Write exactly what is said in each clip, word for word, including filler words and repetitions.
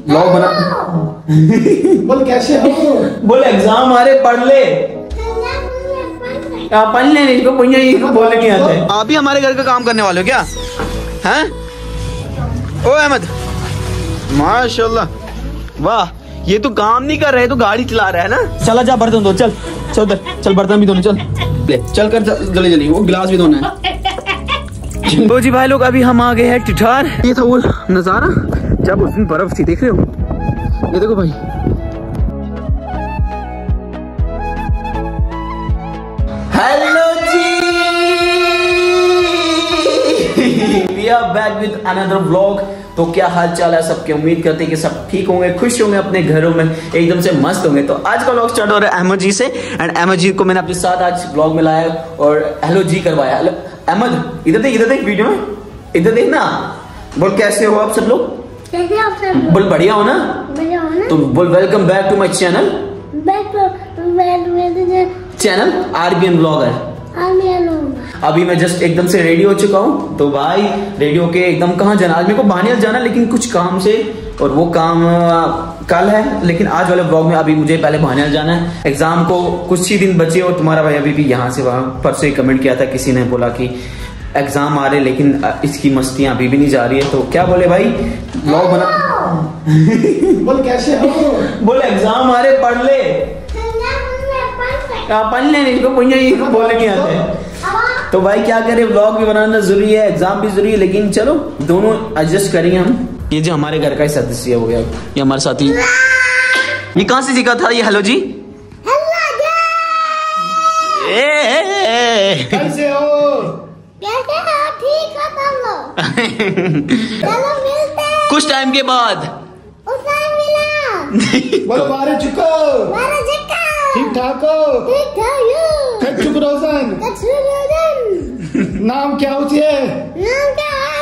Blog बना। बोल कैसे हो? बोल एग्जाम आ रहे, पढ़ ले। पढ़ ले, इसको बोलने नहीं आते। आप भी हमारे घर का काम करने वाले हो क्या? हैं? ओ अहमद, माशाल्लाह, वाह, ये तो काम नहीं कर रहे, तो गाड़ी चला रहा है ना। चला जा बर्तन धो, चल चल उधर, चल बर्तन भी धोने, चल ले, चल कर जल्दी जल्दी, वो गिलास भी धोना है। तो जी भाई लोग, अभी हम आ गए हैं टिठार। ये था वो नजारा जब उस दिन बर्फ थी, देख रहे हो? ये देखो भाई, hello ji, we are back with another vlog. तो क्या हाल चाल है सबके? उम्मीद करते हैं कि सब ठीक होंगे, खुश होंगे, अपने घरों में एकदम से मस्त होंगे। तो आज का व्लॉग स्टार्ट हो रहा है अहमद जी से, एंड अहमद जी को मैंने अपने साथ आज व्लॉग में लाया और हेलो जी करवाया। अहमद, इधर देख, इधर देख वीडियो में, इधर देख ना। बोल कैसे हो आप सब लोग? कैसे आप सब? बोल बढ़िया हो ना? बढ़िया हो ना? तो बोल welcome back to my channel, channel RBN blogger. अभी मैं जस्ट एकदम से रेडी हो चुका हूँ। तो भाई रेडी होके एकदम कहाँ जाना, आज मेरे को बानियल जाना, लेकिन कुछ काम से, और वो काम कल है, लेकिन आज वाले ब्लॉग में अभी मुझे पहले बानियल जाना है। एग्जाम को कुछ ही दिन बचे और तुम्हारा भाई अभी भी यहाँ से वहाँ, परसों ही कमेंट किया था किसी ने, बोला कि एग्जाम आ रहे लेकिन इसकी मस्तियाँ अभी भी नहीं जा रही है। तो क्या बोले भाई, ब्लॉग बना। बोल कैसे हो? बोल एग्जाम आ रहे, पढ़ ले। पढ़ ले, इसको बोलने नहीं आते। तो भाई क्या करें, व्लॉग भी बनाना जरूरी है, एग्जाम भी जरूरी है, लेकिन चलो दोनों एडजस्ट करेंगे हम। ये जो हमारे घर का ही सदस्य हो गया, ये हमारे साथी। ये कहाँ से सीखा था ये हेलो जी? कैसे हो? कैसे हो? ठीक हो तुम लोग? चलो मिलते हैं कुछ टाइम के बाद। उस टाइम मिला। बोलो मारे चुको, मारे चुका, ठीक ठाक हो? ठीक ठाक हो? कच्चुक रोशन, कच्चुक रोशन। नाम क्या होती है? नाम क्या है?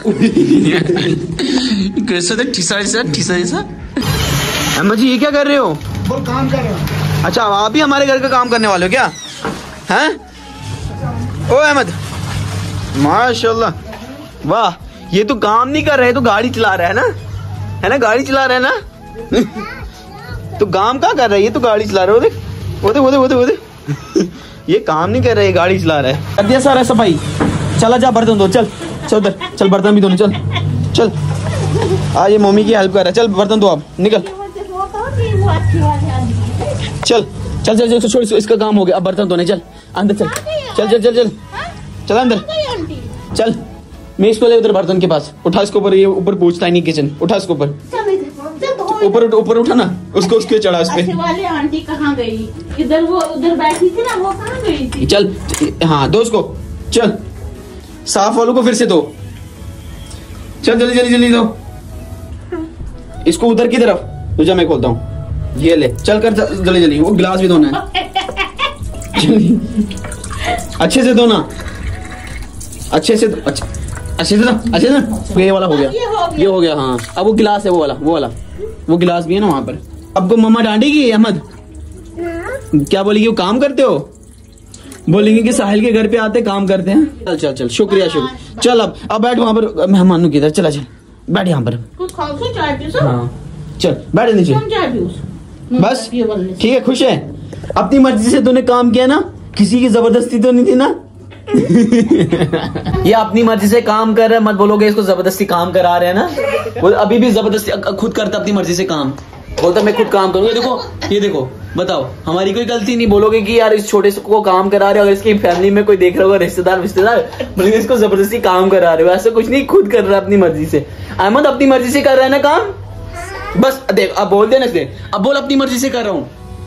कैसे देख, ठीसा जैसा, ठीसा जैसा। अम्मा जी ये क्या कर रहे हो? बोल काम कर रहा हूँ। अच्छा, आप भी हमारे घर का काम करने वाले हो क्या? हैं? ओ अहमद, माशाल्लाह, वाह, ये तो काम नहीं कर रहे, तो गाड़ी चला रहा है ना, है ना, गाड़ी चला रहा है ना। तो काम क्या कर रहा है, ये तो गाड़ी चला रहा है। देख वो देख वो देख वो देख वो देख ये काम नहीं कर रहा है, गाड़ी चला रहा है। कर दिया सारा सफाई, चला जा बर्तन धो, चल चल उधर, चल बर्तन भी धोने, चल चल। आ ये मम्मी की हेल्प कर रहा है, चल बर्तन धो, आप निकल, चल चल चल चल, छोड़, इसका काम हो गया, अब बर्तन धोने चल, अंदर चल चल चल चल चल चल अंदर चल। मैं इसको ले उधर बर्तन के पास, उठा इसको ऊपर, ये ऊपर पूछता है नहीं किचन, उठा इसको ऊपर, ऊपर ऊपर उठा ना उसको, उसके चढ़ा इस पे। वाली आंटी कहाँ गई? इधर वो उधर बैठी थी ना, वो कहाँ गई थी? चल हाँ दो उसको, चल साफ वालों को फिर से दो, चल जल्दी जल्दी जल्दी दो इसको उधर की तरफ। तुझे मैं खोलता हूँ, ये ले, चल कर जल्दी जल्दी, वो गिलास भी धोना है। अच्छे से धोना, अच्छे से अच्छे अच्छे से ना, अच्छे से ना। ये वाला हो गया, ये हो गया, ये हो गया हाँ। अब वो गिलास है, वो वाला वो वाला वो गिलास भी है ना वहाँ पर। आपको मम्मा डांटेगी अहमद? क्या बोलेगी, वो काम करते हो? बोलेंगे कि साहिल के घर पे आते काम करते हैं। चल चल चल, शुक्रिया शुक्रिया। चल अब अब बैठ वहाँ पर, मेहमानों की तरह, चला चल बैठ यहाँ पर। कुछ खाओ, कुछ चाय पियो। हाँ चल बैठ नीचे, हम चाय पियो बस ठीक है। खुश है? अपनी मर्जी से तूने काम किया ना, किसी की जबरदस्ती तो नहीं थी ना। ये अपनी मर्जी से काम कर रहा है, मत बोलोगे इसको जबरदस्ती काम करा रहे हैं ना। वो अभी भी जबरदस्ती खुद करता अपनी मर्जी से काम, बोलता मैं खुद काम करूंगा। देखो ये देखो, बताओ हमारी कोई गलती नहीं। बोलोगे कि यार इस छोटे से को काम करा रहे हो, अगर इसकी फैमिली में कोई देख रहा होगा, रिश्तेदार रिश्तेदार बोलेंगे इसको जबरदस्ती काम करा रहे हो। ऐसा कुछ नहीं, खुद कर रहा है अपनी मर्जी से। अहमद अपनी मर्जी से कर रहा है ना काम, बस देख अब बोल देना इसलिए, अब बोल अपनी मर्जी से कर रहा हूँ।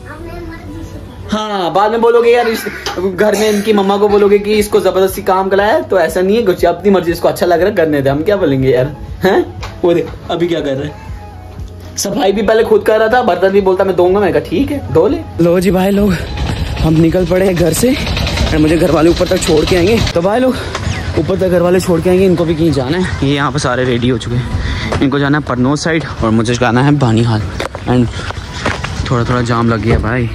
हाँ बाद में बोलोगे यार इस घर में इनकी मम्मा को बोलोगे कि इसको जबरदस्ती काम कराया, तो ऐसा नहीं है कुछ, अपनी मर्जी, इसको अच्छा लग रहा है करने दे, हम क्या बोलेंगे यार। हैं वो देख अभी क्या कर रहे हैं, सफाई भी पहले खुद कर रहा था, बर्तन भी बोलता मैं दूंगा, मैं कहा ठीक है धो ले। लो जी भाई लोग, हम निकल पड़े हैं घर से, और मुझे घर वाले ऊपर तक छोड़ के आएंगे। तो भाई लोग ऊपर तक घर वाले छोड़ के आएंगे, इनको भी कहीं जाना है। ये यहाँ पर सारे रेडी हो चुके हैं, इनको जाना है परनोज साइड और मुझे जाना है बानीहाल। एंड थोड़ा थोड़ा जाम लग गया भाई,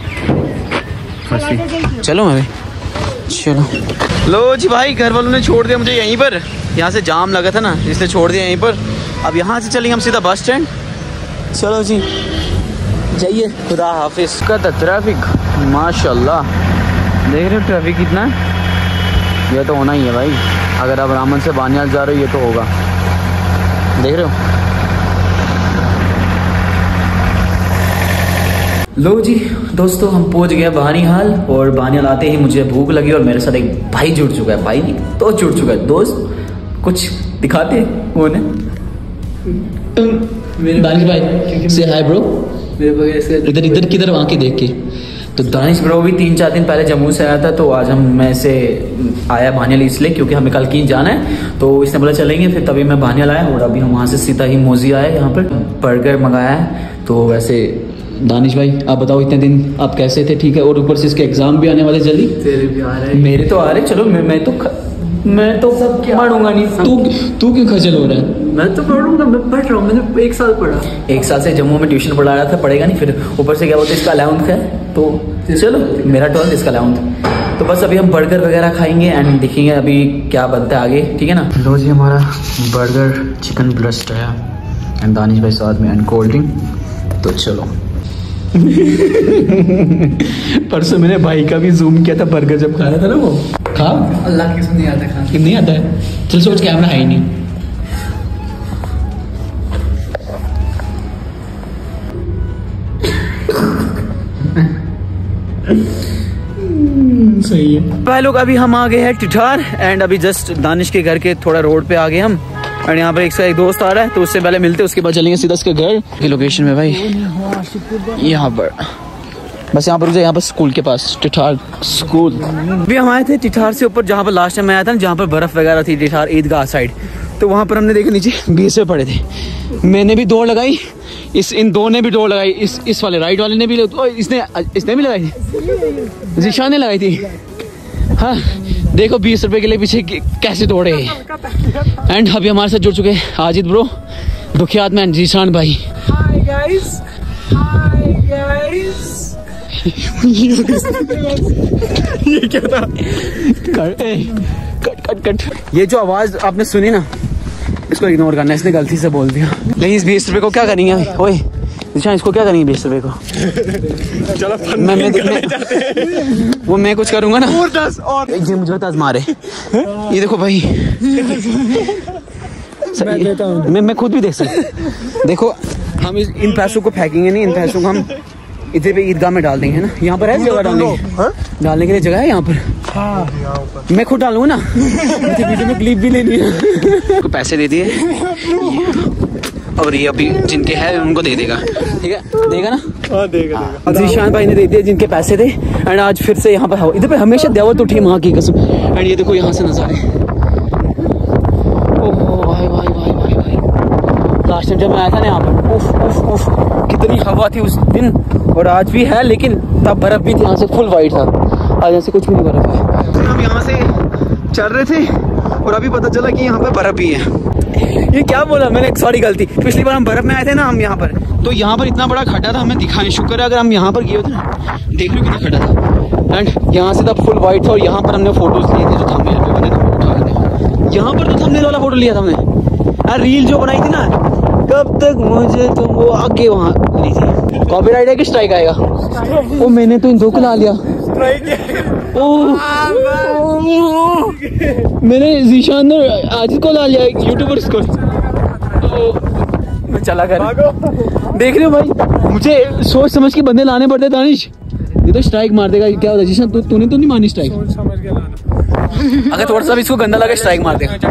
चलो मैं चलो। लो जी भाई घर वालों ने छोड़ दिया मुझे यहीं पर, यहाँ से जाम लगा था ना इसलिए छोड़ दिया यहीं पर। अब यहाँ से चलेंगे हम सीधा बस स्टैंड, चलो जी जाइए, खुदा हाफिज। का था ट्रैफिक माशाल्लाह, देख रहे हो ट्रैफिक कितना है। ये तो होना ही है भाई, अगर आप रामन से बानियाल जा रहे हो ये तो होगा, देख रहे हो। लो जी दोस्तों, हम पहुंच गए बानियाल, और बानियाल आते ही मुझे भूख लगी और मेरे साथ एक भाई जुड़ चुका है। भाई नहीं तो जुड़ चुका है दोस्त, कुछ दिखाते वो ने। दानिश भाई से हाय ब्रो, इधर इधर किधर आके देख के। तो दानिश ब्रो भी तीन चार दिन पहले जम्मू से आया था, तो आज हम मैं से आया बानियाल इसलिए क्योंकि हमें कल की जाना है, तो इसने बोला चलेंगे, फिर तभी मैं बानियाल आया। और अभी हम वहाँ से सीधा ही मोजी आए, यहाँ पर बर्गर मंगाया है। तो वैसे दानिश भाई आप बताओ, इतने दिन आप कैसे थे? ठीक है, और ऊपर से इसके एग्जाम भी आने वाले जल्दी। तेरे भी आ रहे हैं, मेरे तो आ रहे। चलो मैं मैं तो ख... मैं तो सब पढ़ूंगा नहीं। तू तू क्यों खजल हो रहा है? मैं तो पढ़ूंगा, मैं पढ़ रहा हूँ, मैंने एक साल पढ़ा। एक साल से जम्मू में ट्यूशन पढ़ा रहा था, पढ़ेगा नहीं। फिर ऊपर से क्या बोलते इसका अलाउंस है, तो चलो मेरा ट्वेल्थ इसका अलाउंस। तो बस अभी हम बर्गर वगैरह खाएंगे एंड देखेंगे अभी क्या बनता है आगे, ठीक है ना। लो जी हमारा बर्गर चिकन ब्रेस्ट है एंड दानिश भाई साथ में एंड कोल्ड ड्रिंक। तो चलो परसों मैंने भाई का भी जूम किया था बर्गर जब खा रहा था ना, वो खा अल्लाह की नहीं आता खा नहीं आता है। चल सोच कैमरा है ही नहीं। सही है भाई लोग, अभी हम आ गए हैं टिठार एंड अभी जस्ट दानिश के घर के थोड़ा रोड पे आ गए हम। और यहाँ पर एक सा एक दोस्त आ रहा है, तो उससे पहले मिलते, उसके बाद चलेंगे सीधा उसके घर की लोकेशन में। भाई यहाँ पर बस यहाँ पर रुक जाए, यहाँ पर स्कूल के पास टिठार स्कूल। अभी हम आए थे टिठार से ऊपर, जहाँ पर लास्ट टाइम मैं आया था ना, जहाँ पर बर्फ वगैरह थी टिठार ईदगाह साइड। तो वहाँ पर हमने देखा नीचे बीस पे पड़े थे। मैंने भी दौड़ लगाई, इस इन दो ने भी दौड़ लगाई, इस इस वाले राइट वाले ने भी, इसने इसने भी लगाई थी, जीशान ने लगाई थी। हाँ देखो बीस रुपए के लिए पीछे कैसे दौड़े। एंड अभी हमारे साथ जुड़ चुके हैं आजिद ब्रो, दुखियात में जीशान भाई। Hi guys, hi guys. ये क्या था? Cut cut cut cut. ये जो आवाज आपने सुनी ना, इसको इग्नोर करना, इसने गलती से बोल दिया। लेकिन इस बीस रुपए को क्या करेंगे? ओए निशान, इसको क्या करेंगे बीस रुपए को? चलो मैं, मैं, मैं वो मैं कुछ करूंगा ना। और दस और ये मुझे दस मारे। ये देखो भाई, मैं देता हूं, मैं मैं खुद भी देख सकता। देखो हम इस इन पैसों को फेंकेंगे नहीं, इन पैसों को हम इधर पे ईदगाह में डाल देंगे ना। यहाँ पर है जगह डालने डालने के लिए जगह है यहाँ पर। हाँ। मैं खुद डालूंगा ना, मुझे वीडियो में क्लिप भी लेनी है। पैसे दे दिए और ये अभी जिनके है उनको दे देगा, ठीक है? देगा ना? हाँ देगा देगा। जीशान भाई ने दे दिए जिनके पैसे थे। एंड आज फिर से यहाँ पर इधर पे हमेशा दावत उठी माँ की कसम। एंड ये देखो यहाँ से नजारे, ओहो भाई भाई भाई भाई भाई। लास्ट टाइम जब मैं आया था ना यहाँ पर, उफ उफ उफ कितनी हवा थी उस दिन, और आज भी है, लेकिन तब बर्फ भी थी, यहाँ से फुल वाइट था। आज यहाँ से कुछ भी नहीं बर्फ है। हम यहाँ से चल रहे थे और अभी पता चला कि यहाँ पर बर्फ भी है। ये क्या बोला मैंने, सॉरी गलती। पिछली बार हम बर्फ में आए थे ना हम यहाँ पर, तो यहाँ पर इतना बड़ा खड्डा था, हमें दिखा नहीं। शुक्र है अगर हम यहाँ पर गए होते ना, देख लो कितना खड्डा था। एंड यहाँ से तब फुल वाइट था, और यहाँ पर हमने फोटोज लिए थे जो थंबनेल पे बने थे। यहाँ पर तो थंबनेल वाला फोटो लिया था हमने, रील जो बनाई थी ना, कब तक मुझे तुम, वो आगे वहाँ ली थी। कॉपीराइट है कि स्ट्राइक आएगा? ओ मैंने तो इन दो को ला लिया। ओ मैंने जीशान ने आज को ला लिया, यूट्यूबर्स को। मैं चला कर, देख रहे हो भाई, मुझे सोच समझ के बंदे लाने पड़ते। दानिश ये तो स्ट्राइक मार देगा, क्या होता है जीशान? तू तूने तो नहीं मानी स्ट्राइक? अगर थोड़ा सा भी इसको गंदा लगा स्ट्राइक मार देगा।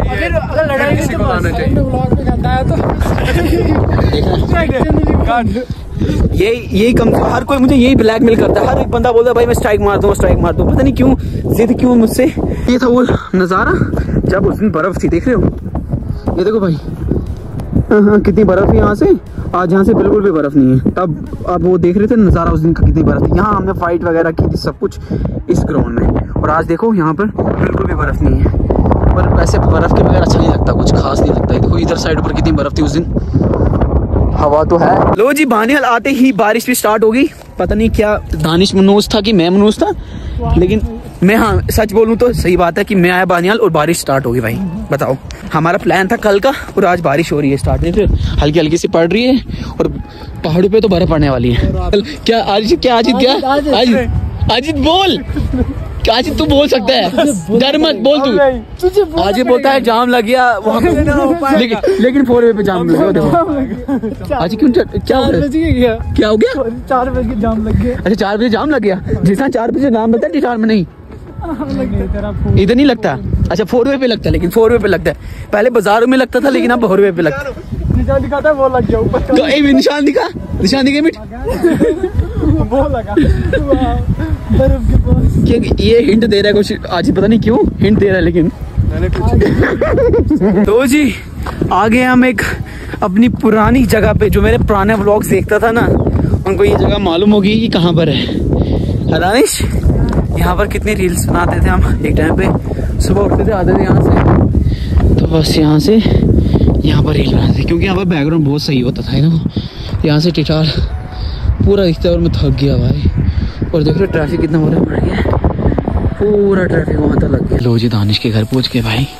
ये यही कम, हर कोई मुझे यही ब्लैकमेल करता है। हर एक बंदा बोलता है भाई मैं स्ट्राइक मार दूं, स्ट्राइक मार दूं, पता नहीं क्यों जिद क्यों मुझसे। ये था वो नज़ारा जब उस दिन बर्फ थी, देख रहे हो? ये देखो भाई, हाँ हाँ कितनी बर्फ है यहाँ से। आज यहाँ से बिल्कुल भी बर्फ नहीं है। तब आप वो देख रहे थे नज़ारा उस दिन का, कितनी बर्फ थी। यहाँ हमने फाइट वगैरह की थी सब कुछ इस ग्राउंड में, और आज देखो यहाँ पर बिल्कुल भी बर्फ नहीं है। पर वैसे बर्फ के बगैर अच्छा नहीं लगता, कुछ खास नहीं लगता। देखो इधर साइड पर कितनी बर्फ थी उस दिन, हवा तो है। लो जी बानियाल आते ही बारिश भी स्टार्ट हो गई। पता नहीं क्या दानिश मनूस था कि मैं मनूस था, लेकिन मैं हाँ सच बोलूं तो सही बात है कि मैं आया बानियाल और बारिश स्टार्ट होगी भाई। बताओ, हमारा प्लान था कल का और आज बारिश हो रही है स्टार्ट, नहीं फिर हल्की हल्की सी पड़ रही है और पहाड़ों पे तो बर्फ पड़ने वाली है। क्या आज क्या आज क्या आज अजित बोल, आज तू बोल सकता है, डर मत बोल तू। आज बोलता है जाम लग गया वहाँ पे, लेकिन लेकिन फोर वे पे जाम लग गया। देखो आज क्यों क्या हो गया, क्या हो गया? चार बजे जाम लग गया। अच्छा चार बजे जाम लग गया, जिस चार बजे जाम लगता है टिटार में नहीं, इधर नहीं लगता। अच्छा फोर वे पे लगता है, लेकिन फोर वे पे लगता है। पहले बाजारों में लगता था लेकिन अब फोर वे पे लगता है। निशान दिखाता है वो लग गया ऊपर। तो ए निशान दिखा, निशान दिखे मिट वो लगा बर्फ के पास। क्योंकि ये हिंट दे रहा है कुछ, आज पता नहीं क्यों हिंट दे रहा है, लेकिन तो जी आगे हम एक अपनी पुरानी जगह पे, जो मेरे पुराने व्लॉग्स देखता था ना, उनको ये जगह मालूम होगी कि कहाँ पर है। दानिश, यहाँ पर कितनी रील्स बनाते थे हम एक टाइम पे, सुबह उठते थे आते थे यहाँ से, तो बस यहाँ से यहाँ पर रील बनाते थे क्योंकि यहाँ पर बैकग्राउंड बहुत सही होता था ना। यहाँ से टिटार पूरा दिखता है और मैं थक गया भाई। और देख रहे ट्रैफिक कितना हो रहा है, बढ़ गया पूरा ट्रैफिक वहाँ तक लग गया। लो जी दानिश के घर पहुँच गए भाई,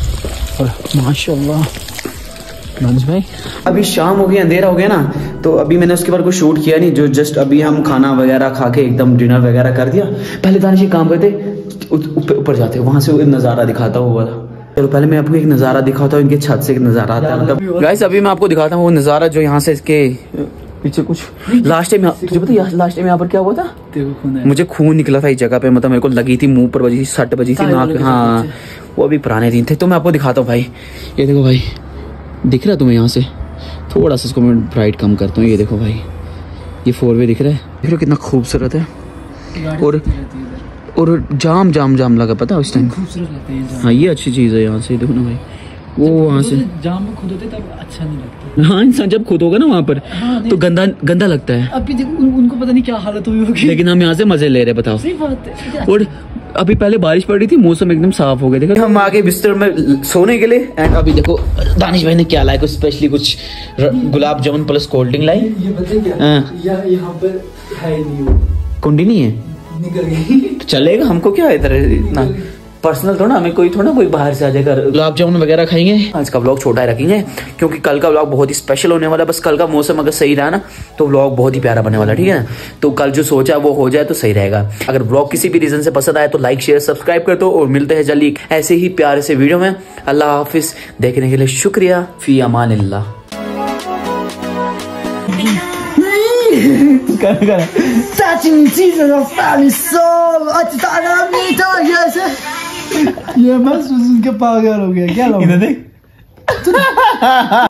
और माशाल्लाह दानिश भाई। अभी शाम हो गई, अंधेरा हो गया ना, तो अभी मैंने उसके बाद कुछ शूट किया नहीं, जो जस्ट अभी हम खाना वगैरह खा के एकदम डिनर वगैरह कर दिया। पहले दानिश एक काम करते, ऊपर जाते वहां से नज़ारा दिखाता हुआ। चलो पहले मैं आपको एक नज़ारा दिखाता हूँ, इनके छत से एक नज़ारा आता है। मतलब गाइस अभी मैं आपको दिखाता हूँ वो नज़ारा जो यहाँ से इसके पीछे कुछ लास्ट टाइम, तुझे पता है लास्ट टाइम यहाँ पर क्या हुआ था? मुझे खून निकला था इस जगह पे, मतलब मेरे को लगी थी, मुंह पर बजी थी, सट बजी थी नाक। हाँ वो अभी पुराने दिन थे। तो मैं आपको दिखाता हूँ भाई, ये देखो भाई, दिख रहा है तुम्हें? यहाँ से थोड़ा सा इसको मैं ब्राइट कम करता हूँ। ये देखो भाई, ये फोर वे दिख रहा है, देख लो कितना खूबसूरत है। और और जाम जाम जाम लगा, पता है उस टाइम। हाँ ये अच्छी चीज़ है। यहाँ से देखो ना भाई, वो वहाँ से जाम में खुद होते तब अच्छा नहीं लगता। हाँ इंसान जब खुद होगा ना वहाँ पर, हाँ, तो गंदा गंदा लगता है। अभी देखो उन, उनको पता नहीं क्या हालत हुई होगी, लेकिन हम यहाँ से मजे ले रहे हैं, बताओ। सही बात है। और अभी पहले बारिश पड़ रही थी, मौसम एकदम साफ हो गया। देखो हम आगे बिस्तर में सोने के लिए, एंड अभी देखो दानिश भाई ने क्या लाया, कुछ स्पेशली कुछ gulab jamun plus cold drink लाई। ये बताइए क्या, यहाँ पर है नहीं, वो कुंडी नहीं है, निकल गई। तो चलेगा, हमको क्या है इधर इतना पर्सनल थोड़ा, हमें कोई थोड़ा कोई बाहर से आ जाएगा। गुलाब जामुन वगैरह खाएंगे। आज का व्लॉग छोटा ही रखेंगे क्योंकि कल का व्लॉग बहुत ही स्पेशल होने वाला है। बस कल का मौसम अगर सही रहा ना तो व्लॉग बहुत ही प्यारा बनने वाला, ठीक है ना? तो कल जो सोचा वो हो जाए तो सही रहेगा। अगर व्लॉग किसी भी रीजन से पसंद आए तो लाइक शेयर सब्सक्राइब कर दो, और मिलते हैं जल्दी ऐसे ही प्यारे से वीडियो में। अल्लाह हाफिज, देखने के लिए शुक्रिया, फी अमानिल्लाह। ये बस उसके पागल हो गया क्या लोग।